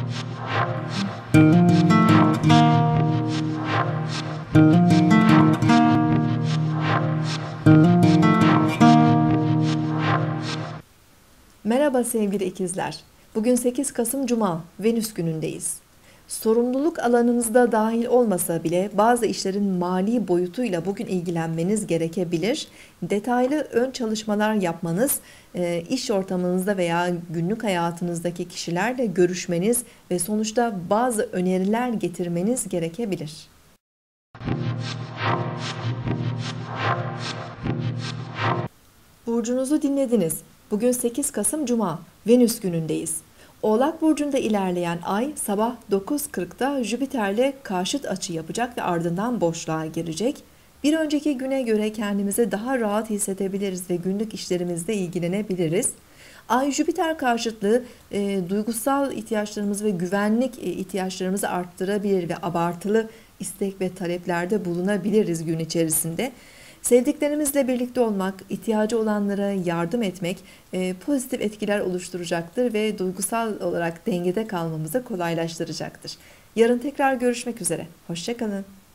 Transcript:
Merhaba sevgili ikizler. Bugün 8 Kasım Cuma, Venüs günündeyiz. Sorumluluk alanınızda dahil olmasa bile bazı işlerin mali boyutuyla bugün ilgilenmeniz gerekebilir. Detaylı ön çalışmalar yapmanız, iş ortamınızda veya günlük hayatınızdaki kişilerle görüşmeniz ve sonuçta bazı öneriler getirmeniz gerekebilir. Burcunuzu dinlediniz. Bugün 8 Kasım Cuma, Venüs günündeyiz. Oğlak Burcu'nda ilerleyen ay sabah 9.40'da Jüpiter'le karşıt açı yapacak ve ardından boşluğa girecek. Bir önceki güne göre kendimizi daha rahat hissedebiliriz ve günlük işlerimizle ilgilenebiliriz. Ay-Jüpiter karşıtlığı duygusal ihtiyaçlarımızı ve güvenlik ihtiyaçlarımızı arttırabilir ve abartılı istek ve taleplerde bulunabiliriz gün içerisinde. Sevdiklerimizle birlikte olmak, ihtiyacı olanlara yardım etmek pozitif etkiler oluşturacaktır ve duygusal olarak dengede kalmamızı kolaylaştıracaktır. Yarın tekrar görüşmek üzere. Hoşça kalın.